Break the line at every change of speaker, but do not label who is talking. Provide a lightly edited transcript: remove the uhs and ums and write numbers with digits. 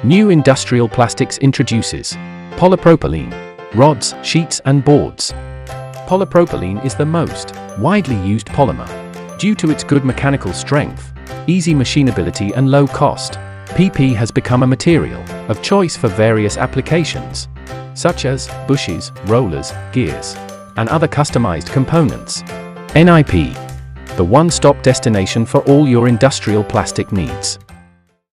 New industrial plastics introduces polypropylene, rods, sheets and boards. Polypropylene is the most widely used polymer. Due to its good mechanical strength, easy machinability and low cost, PP has become a material of choice for various applications, such as bushes, rollers, gears, and other customized components. NIP, the one-stop destination for all your industrial plastic needs.